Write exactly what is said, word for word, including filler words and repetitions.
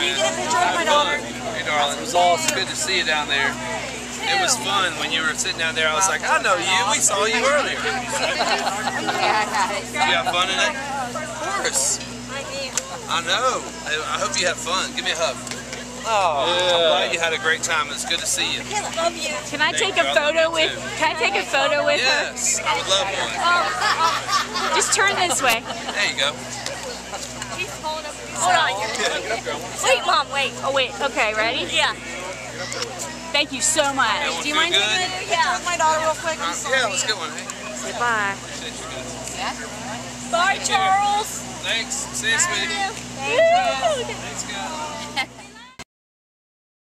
Can you get a picture of my daughter? Hey, darling. It was all good to see you down there. It was fun when you were sitting down there. I was like, I know you. We saw you earlier. Yeah, I got it. Did you have fun today? Of course. I know. I hope you had fun. Give me a hug. Oh, yeah. I'm glad you had a great time. It's good to see you. Love you. Can I take a photo with? Can I take a photo with her? Yes, I would love one. Oh, just turn this way. There you go. Hold on. Wait, Mom, wait. Oh wait. Okay, ready? Yeah. Thank you so much. Do you mind taking a picture yeah. with my daughter real quick? I'm sorry. Yeah, let's get one. Hey. Goodbye. Bye, Charles. Thanks. See you, sweetie. Thank you. Thanks, guys.